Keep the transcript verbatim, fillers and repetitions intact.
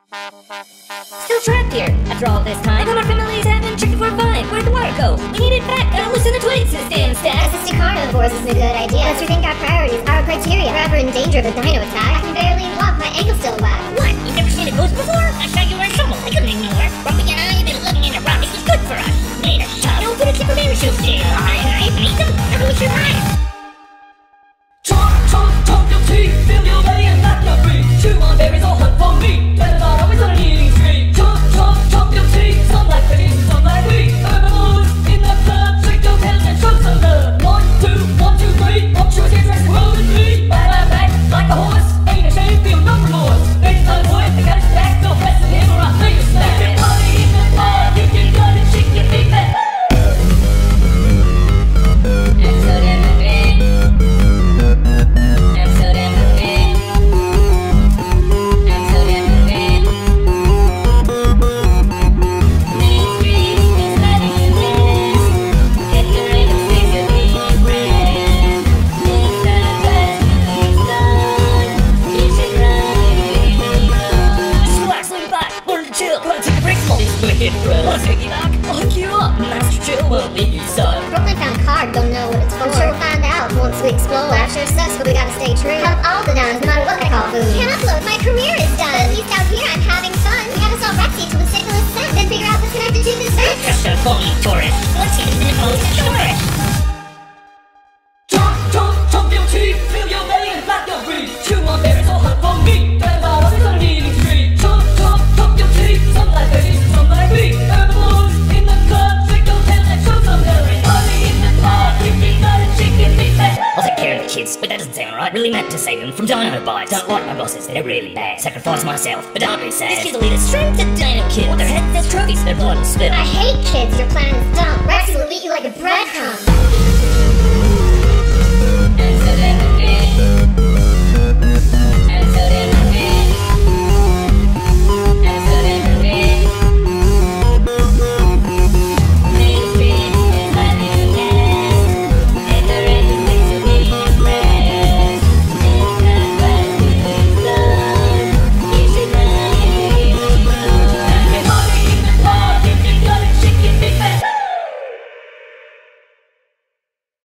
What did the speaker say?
Still trapped here. After all this time, all our families haven't checked for a vine. Where'd the water go? We need it back. Gotta loosen the twig system. Stats. Assisting carnivores isn't a good idea. Let's rethink our priorities, our criteria. We're ever in danger of a dino attack. I can barely walk. My ankle's still wet. What? You've never seen a ghost before? I saw you were in trouble. I couldn't ignore. Rubbing an eye and then looking in the rock. It was good for us. Made us tough. Don't put a tip of parachute in. I I made them. Never was your mind. Chomp, chomp, chomp your teeth. Feel your belly and not your feet. Chew on berries or hunt for meat. Better not always on an eating street. Chomp, chomp, chomp your teeth. Some like babies, some like we. Herbivores in the club. Shake your tails and show some love. One, two, one, two, three. Walk your hands, rest, roll with me. Back, back, back, like a horse. Ain't ashamed, feel no remorse. Face unwood, they got his back. No rest in him or I'll make you snap. You can party in the bar. You can gun and shake your feet back. I'm so damn hungry. I'm so damn hungry. I'm so damn hungry. Main Street is letting you dance. Get your rhythm, face your deep breath. Next time that's moving done. You should run. Just relax, lean back, learn to chill. Wanna take a break from all these wicked thrills. Wanna take you back? I'll hook you up. Master chill won't leave you stuck. Brooklyn found a card, don't know what it's for. I'm sure we'll find out once we explore. Life sure sucks, but we gotta stay true. Help all the dinos, no matter what they call food. Can't upload, my career is done. But at least out here I'm having fun. We gotta solve Rexy to a signal ascent, then figure out what's connected to this fence. Just a phony tourist. Let's see this info is tourist. Chomp, chomp, chomp your teeth. Feel your belly and flap your feet. Chew on berries or hunt for meat. Better not always on an eating street. Chomp, chomp, chomp your teeth. Some like babies, some like we. Herbivores in the club. Shake your tails and show some love. Party in the park. You can gun and shake your feet back. I'll take care of the kids, but that doesn't sound right. Really meant to save them from dino bites. Don't like my bosses, they're really bad. Sacrifice myself, but don't be sad. These kids will lead us straight to dino kids. Want their heads as trophies, their blood will spill. I hate kids, your plan is dumb. Rexy will eat you like a breadcrumb.